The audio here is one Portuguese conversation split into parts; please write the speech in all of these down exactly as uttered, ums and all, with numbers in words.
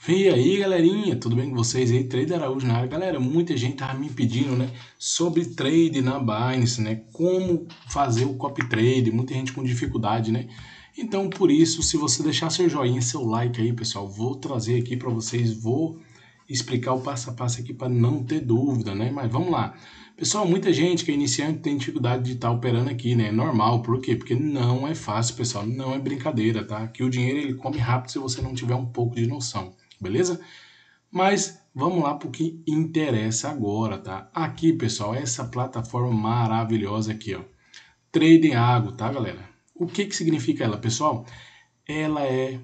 E aí, galerinha, tudo bem com vocês aí? Trader Araújo na área. Galera, muita gente tava me pedindo, né, sobre trade na Binance, né? Como fazer o copy trade, muita gente com dificuldade, né? Então, por isso, se você deixar seu joinha, seu like aí, pessoal, vou trazer aqui para vocês, vou explicar o passo a passo aqui para não ter dúvida, né? Mas vamos lá. Pessoal, muita gente que é iniciante tem dificuldade de estar operando aqui, né? É normal, por quê? Porque não é fácil, pessoal, não é brincadeira, tá? Que o dinheiro ele come rápido se você não tiver um pouco de noção. Beleza? Mas vamos lá para o que interessa agora, tá? Aqui, pessoal, essa plataforma maravilhosa aqui, ó. Trading Ago, tá, galera? O que que significa ela, pessoal? Ela é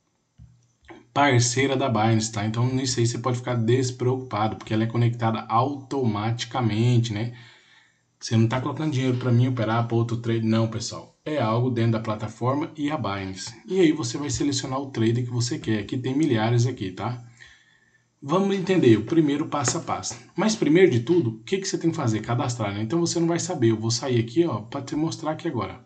parceira da Binance, tá? Então nisso aí você pode ficar despreocupado, porque ela é conectada automaticamente, né? Você não está colocando dinheiro para mim operar para outro trade, não, pessoal. É algo dentro da plataforma e a Binance. E aí você vai selecionar o trade que você quer. Aqui tem milhares aqui, tá? Vamos entender o primeiro passo a passo. Mas primeiro de tudo, o que, que você tem que fazer? Cadastrar, né? Então você não vai saber. Eu vou sair aqui, ó, para te mostrar aqui agora.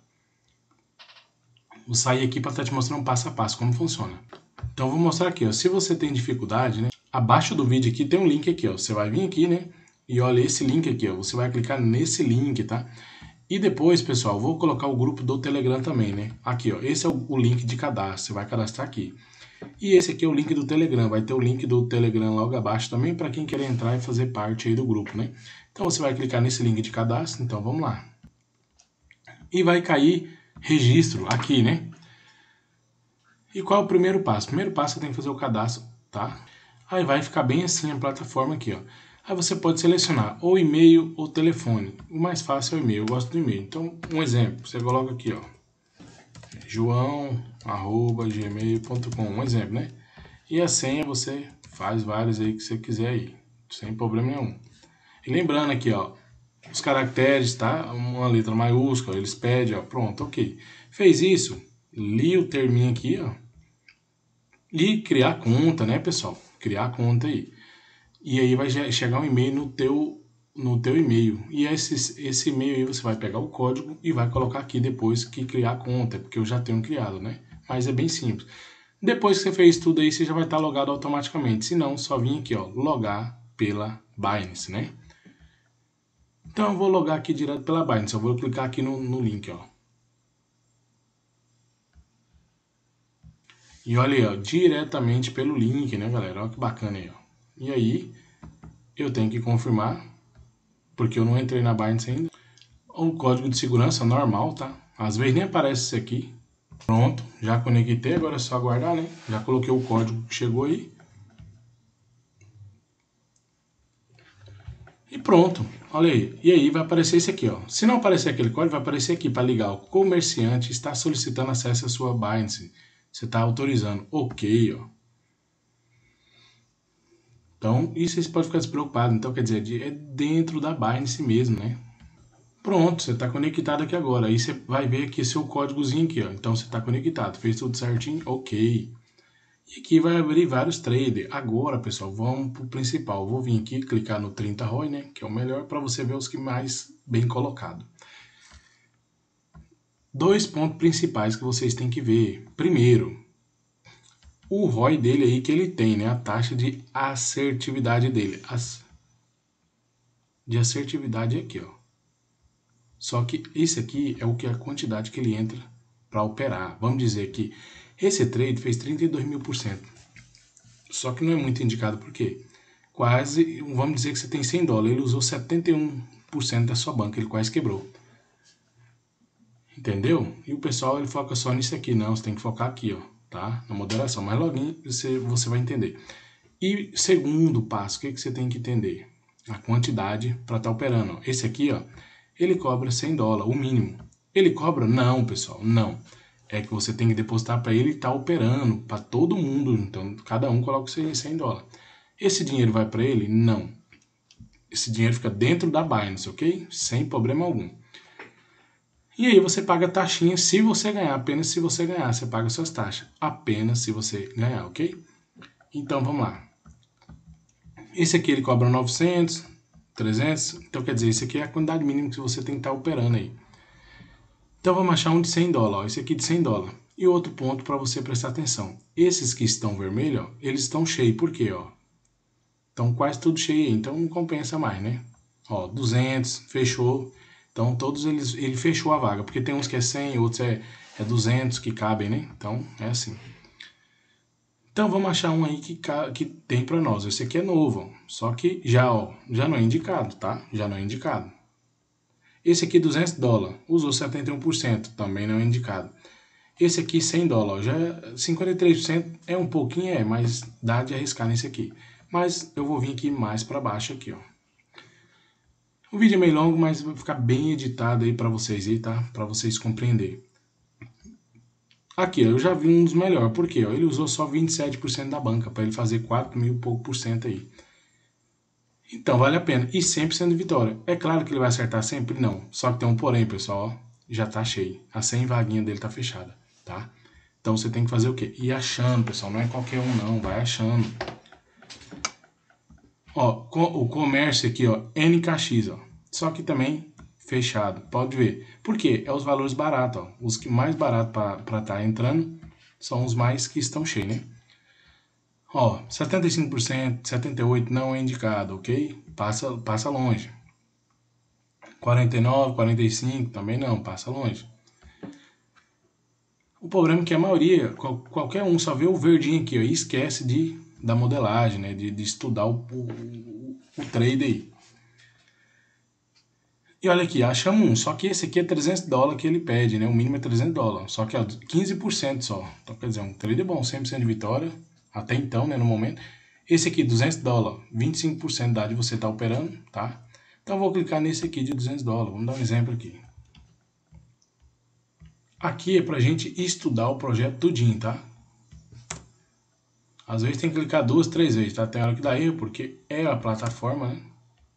Vou sair aqui para estar te mostrando passo a passo como funciona. Então vou mostrar aqui, ó. Se você tem dificuldade, né? Abaixo do vídeo aqui tem um link aqui, ó. Você vai vir aqui, né? E olha esse link aqui, ó. Você vai clicar nesse link, tá? E depois, pessoal, vou colocar o grupo do Telegram também, né? Aqui, ó. Esse é o link de cadastro. Você vai cadastrar aqui. E esse aqui é o link do Telegram. Vai ter o link do Telegram logo abaixo também para quem quer entrar e fazer parte aí do grupo, né? Então você vai clicar nesse link de cadastro. Então vamos lá. E vai cair registro aqui, né? E qual é o primeiro passo? O primeiro passo você tem que fazer o cadastro, tá? Aí vai ficar bem assim a plataforma aqui, ó. Aí você pode selecionar ou e-mail ou telefone. O mais fácil é o e-mail, eu gosto do e-mail. Então, um exemplo, você coloca aqui, ó. joão arroba gmail ponto com, um exemplo, né? E a senha você faz vários aí que você quiser aí, sem problema nenhum. E lembrando aqui, ó, os caracteres, tá? Uma letra maiúscula, eles pedem, ó, pronto, ok. Fez isso, li o terminho aqui, ó. E criar conta, né, pessoal? Criar conta aí. E aí vai chegar um e-mail no teu, no teu e-mail. E esse, esse e-mail aí você vai pegar o código e vai colocar aqui depois que criar conta, porque eu já tenho criado, né? Mas é bem simples. Depois que você fez tudo aí, você já vai estar logado automaticamente. Se não, só vim aqui, ó, logar pela Binance, né? Então eu vou logar aqui direto pela Binance. Eu vou clicar aqui no, no link, ó. E olha aí, ó, diretamente pelo link, né, galera? Olha que bacana aí, ó. E aí, eu tenho que confirmar, porque eu não entrei na Binance ainda. O código de segurança normal, tá? Às vezes nem aparece isso aqui. Pronto, já conectei, agora é só aguardar, né? Já coloquei o código que chegou aí. E pronto, olha aí. E aí vai aparecer esse aqui, ó. Se não aparecer aquele código, vai aparecer aqui para ligar. O comerciante está solicitando acesso à sua Binance. Você está autorizando. Ok, ó. Então, isso você pode ficar despreocupado. Então, quer dizer, é dentro da Binance mesmo, né? Pronto, você está conectado aqui agora. Aí você vai ver aqui seu códigozinho aqui, ó. Então, você está conectado. Fez tudo certinho? Ok. E aqui vai abrir vários traders. Agora, pessoal, vamos para o principal. Vou vir aqui, clicar no trinta R O I, né? Que é o melhor para você ver os que mais bem colocado. Dois pontos principais que vocês têm que ver. Primeiro, o R O I dele aí que ele tem, né? A taxa de assertividade dele. As... De assertividade é aqui, ó. Só que esse aqui é o que é a quantidade que ele entra para operar. Vamos dizer que esse trade fez trinta e dois mil por cento. Só que não é muito indicado por quê? Quase, vamos dizer que você tem cem dólares, ele usou setenta e um por cento da sua banca, ele quase quebrou. Entendeu? E o pessoal ele foca só nisso aqui, não, você tem que focar aqui, ó, tá? Na moderação, mas logo você, você vai entender. E segundo passo, o que, que você tem que entender? A quantidade para estar tá operando. Ó. Esse aqui, ó, ele cobra cem dólares, o mínimo. Ele cobra? Não, pessoal, não. É que você tem que depositar para ele estar tá operando, para todo mundo. Então, cada um coloca cem dólares. Esse dinheiro vai para ele? Não. Esse dinheiro fica dentro da Binance, ok? Sem problema algum. E aí você paga taxinha se você ganhar, apenas se você ganhar. Você paga suas taxas, apenas se você ganhar, ok? Então, vamos lá. Esse aqui ele cobra novecentos, trezentos. Então, quer dizer, esse aqui é a quantidade mínima que você tem que estar operando aí. Então, vamos achar um de cem dólares. Ó, esse aqui de cem dólares. E outro ponto para você prestar atenção. Esses que estão vermelhos, ó, eles estão cheios. Por quê? Ó? Estão quase tudo cheio aí. Então não compensa mais, né? Ó, duzentos, fechou. Então todos eles, ele fechou a vaga. Porque tem uns que é cem, outros é, é duzentos que cabem, né? Então é assim. Então vamos achar um aí que, que tem para nós. Esse aqui é novo, ó. Só que já, ó, já não é indicado, tá? Já não é indicado. Esse aqui duzentos dólares, usou setenta e um por cento, também não é indicado. Esse aqui cem dólares, já é cinquenta e três por cento, é um pouquinho, é, mas dá de arriscar nesse aqui. Mas eu vou vir aqui mais para baixo aqui, ó. O vídeo é meio longo, mas vai ficar bem editado aí para vocês aí, tá? Para vocês compreenderem. Aqui, ó, eu já vi um dos melhores. Por quê? Ó, ele usou só vinte e sete por cento da banca, para ele fazer quatro mil e pouco por cento aí. Então, vale a pena. E sempre sendo vitória. É claro que ele vai acertar sempre? Não. Só que tem um porém, pessoal, ó, já tá cheio. A cem vaguinha dele tá fechada, tá? Então, você tem que fazer o quê? Ir achando, pessoal. Não é qualquer um, não. Vai achando. Ó, o comércio aqui, ó, N K X, ó. Só que também fechado. Pode ver. Por quê? É os valores baratos, ó. Os que mais baratos para estar tá entrando são os mais que estão cheios, né? Ó, setenta e cinco por cento, setenta e oito por cento não é indicado, ok? Passa, passa longe. quarenta e nove, quarenta e cinco também não, passa longe. O problema é que a maioria, qual, qualquer um só vê o verdinho aqui, ó, e esquece de, da modelagem, né? De, de estudar o, o, o trade aí. E olha aqui, achamos um, só que esse aqui é trezentos dólares que ele pede, né? O mínimo é trezentos dólares, só que é quinze por cento só. Então, quer dizer, um trade bom, cem por cento de vitória, até então, né, no momento. Esse aqui, duzentos dólares, vinte e cinco por cento dá de você estar tá operando, tá? Então, eu vou clicar nesse aqui de duzentos dólares, vamos dar um exemplo aqui. Aqui é pra gente estudar o projeto tudinho, tá? Às vezes tem que clicar duas, três vezes, tá? Tem hora que dá erro, porque é a plataforma, né?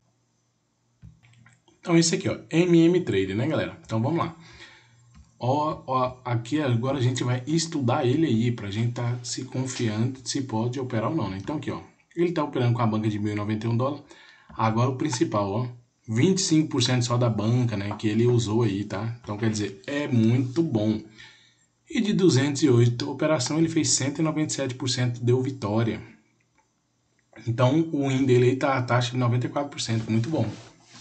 Então, esse aqui, ó, M M Trader, né, galera? Então, vamos lá. Ó, ó, aqui agora a gente vai estudar ele aí, pra gente tá se confiando se pode operar ou não, né? Então, aqui, ó, ele tá operando com a banca de mil e noventa e um dólares. Agora, o principal, ó, vinte e cinco por cento só da banca, né, que ele usou aí, tá? Então, quer dizer, é muito bom. E de duzentos e oito operação, ele fez cento e noventa e sete por cento, deu vitória. Então, o win dele aí tá a taxa de noventa e quatro por cento, muito bom.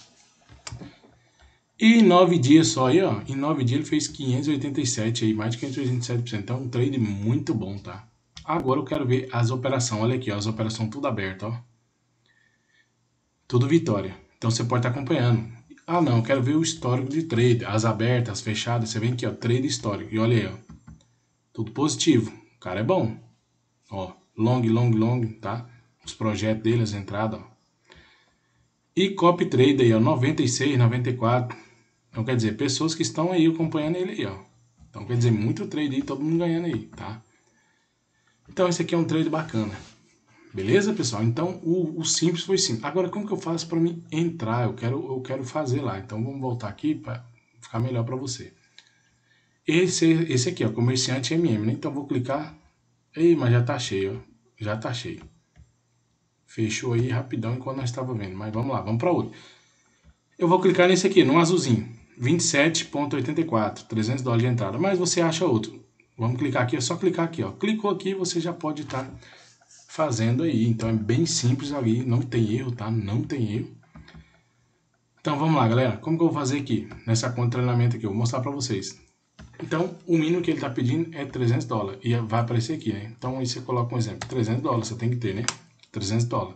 E em nove dias só aí, ó, em nove dias ele fez quinhentos e oitenta e sete aí, mais de quinhentos e oitenta e sete por cento. Então, um trade muito bom, tá? Agora eu quero ver as operações. Olha aqui, ó, as operações tudo abertas, ó. Tudo vitória. Então, você pode estar acompanhando. Ah, não, eu quero ver o histórico de trade, as abertas, as fechadas. Você vem aqui, ó, trade histórico. E olha aí, ó. Tudo positivo. O cara é bom. Ó, long, long, long, tá? Os projetos dele, as entradas, ó. E copy trade aí, ó, noventa e seis, noventa e quatro. Então, quer dizer, pessoas que estão aí acompanhando ele aí, ó. Então, quer dizer, muito trade aí, todo mundo ganhando aí, tá? Então, esse aqui é um trade bacana. Beleza, pessoal? Então, o, o simples foi simples. Agora, como que eu faço para mim entrar? Eu quero, eu quero fazer lá. Então, vamos voltar aqui para ficar melhor para você. Esse, esse aqui, ó, comerciante M M, né? Então, vou clicar. Ei, mas já tá cheio, ó. Já tá cheio. Fechou aí rapidão enquanto nós estava vendo. Mas vamos lá, vamos para outro. Eu vou clicar nesse aqui, no azulzinho. vinte e sete vírgula oitenta e quatro, trezentos dólares de entrada. Mas você acha outro. Vamos clicar aqui, é só clicar aqui, ó. Clicou aqui, você já pode estar tá fazendo aí. Então é bem simples ali, não tem erro, tá? Não tem erro. Então vamos lá, galera. Como que eu vou fazer aqui? Nessa conta de treinamento aqui, eu vou mostrar para vocês. Então, o mínimo que ele está pedindo é trezentos dólares. E vai aparecer aqui, né? Então aí você coloca um exemplo. trezentos dólares, você tem que ter, né? trezentos dólares.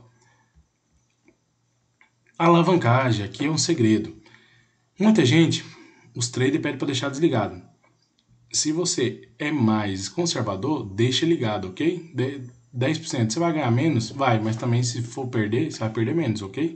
Alavancagem, aqui é um segredo. Muita gente, os traders pedem para deixar desligado. Se você é mais conservador, deixa ligado, ok? dez por cento. Você vai ganhar menos? Vai, mas também se for perder, você vai perder menos, ok?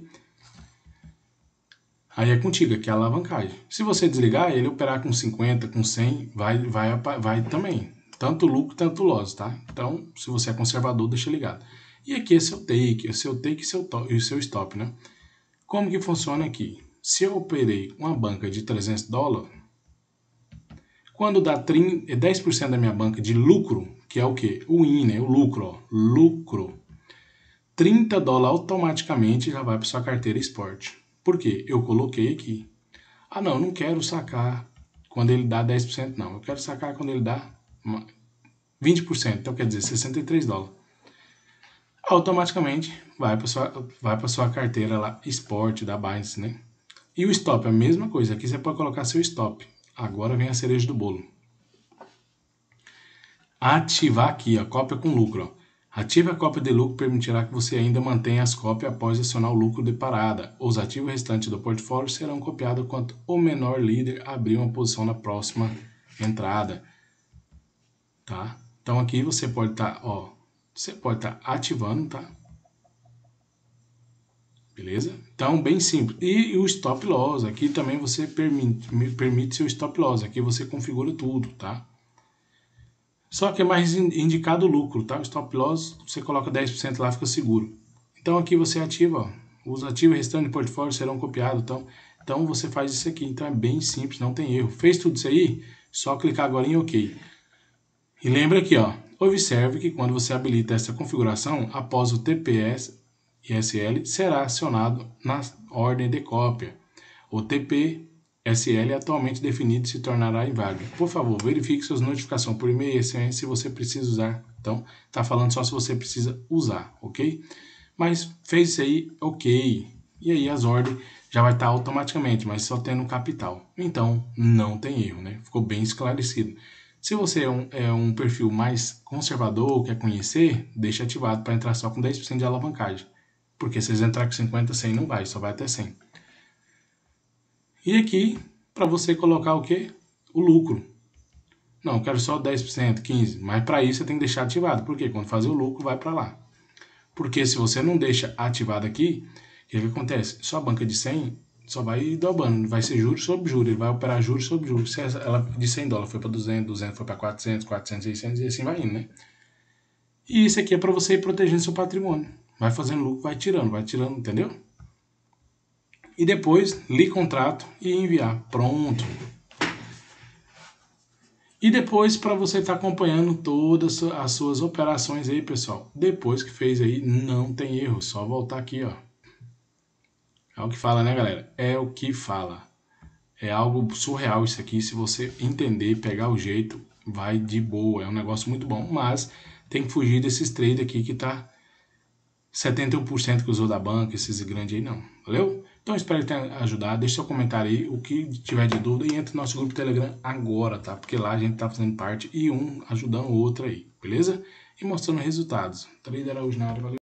Aí é contigo, aqui é a alavancagem. Se você desligar, ele operar com cinquenta, com cem, vai, vai, vai também. Tanto lucro, tanto loss, tá? Então, se você é conservador, deixa ligado. E aqui é seu take, é seu take e seu, e seu stop, né? Como que funciona aqui? Se eu operei uma banca de trezentos dólares, quando dá dez por cento da minha banca de lucro, que é o quê? O win, né? O lucro, ó. Lucro. trinta dólares automaticamente já vai para sua carteira esporte. Por quê? Eu coloquei aqui. Ah, não, não quero sacar quando ele dá dez por cento, não. Eu quero sacar quando ele dá vinte por cento, então quer dizer sessenta e três dólares. Automaticamente vai para sua vai para sua carteira lá Sport da Binance, né? E o stop é a mesma coisa, aqui você pode colocar seu stop. Agora vem a cereja do bolo. Ativar aqui a cópia com lucro, ó. Ative a cópia de lucro permitirá que você ainda mantenha as cópias após acionar o lucro de parada. Os ativos restantes do portfólio serão copiados quando o menor líder abrir uma posição na próxima entrada. Tá? Então aqui você pode estar, tá, ó, você pode estar tá ativando, tá? Beleza? Então, bem simples. E, e o stop loss, aqui também você permite, permite seu stop loss, aqui você configura tudo, tá? Só que é mais indicado o lucro, tá? O stop loss, você coloca dez por cento lá, fica seguro. Então aqui você ativa, ó, os ativos restantes do portfólio serão copiados, então, então você faz isso aqui. Então é bem simples, não tem erro. Fez tudo isso aí? Só clicar agora em OK. E lembra aqui, ó, observe que quando você habilita essa configuração, após o T P S I S L será acionado na ordem de cópia. O T P S L atualmente definido se tornará inválido. Por favor, verifique suas notificações por e-mail e S M S se você precisa usar. Então, tá falando só se você precisa usar, ok? Mas fez isso aí, ok. E aí as ordens já vai estar automaticamente, mas só tendo capital. Então, não tem erro, né? Ficou bem esclarecido. Se você é um, é um perfil mais conservador, quer conhecer, deixa ativado para entrar só com dez por cento de alavancagem. Porque se eles entrar com cinquenta, cem não vai, só vai até cem. E aqui, para você colocar o quê? O lucro. Não, eu quero só dez por cento, quinze por cento, mas para isso você tem que deixar ativado. Por quê? Quando fazer o lucro, vai para lá. Porque se você não deixa ativado aqui, o que, que acontece? Sua banca de cem só vai dobrando, vai ser juros sobre juros, ele vai operar juros sobre juros. Se ela de cem dólares foi para duzentos, duzentos foi para quatrocentos, quatrocentos, seiscentos e assim vai indo, né? E isso aqui é para você ir protegendo seu patrimônio. Vai fazendo lucro, vai tirando, vai tirando, entendeu? E depois, li contrato e enviar. Pronto. E depois, para você estar tá acompanhando todas as suas operações aí, pessoal. Depois que fez aí, não tem erro. Só voltar aqui, ó. É o que fala, né, galera? É o que fala. É algo surreal isso aqui. Se você entender, pegar o jeito, vai de boa. É um negócio muito bom. Mas tem que fugir desses trades aqui que tá setenta e um por cento que usou da banca, esses grandes aí não. Valeu? Então espero que tenha ajudado. Deixe seu comentário aí, o que tiver de dúvida, e entre no nosso grupo Telegram agora, tá? Porque lá a gente tá fazendo parte e um ajudando o outro aí, beleza? E mostrando resultados. Trader Araújo na área, valeu?